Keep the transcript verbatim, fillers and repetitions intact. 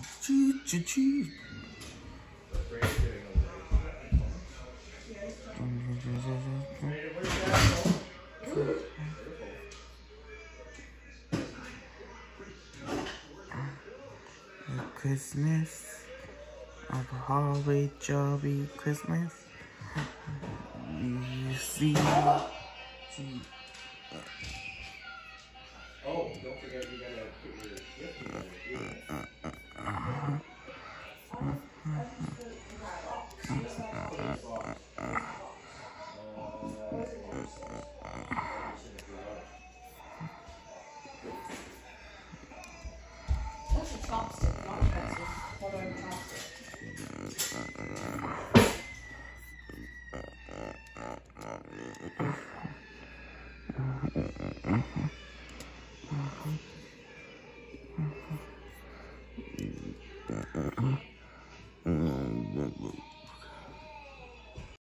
Choo choo choo. Christmas, a holly jolly Christmas. You see. Oh, don't forget you gotta put your gift in there. That's a chopstick, not a pencil. Hold on, chopstick. Mm-hmm.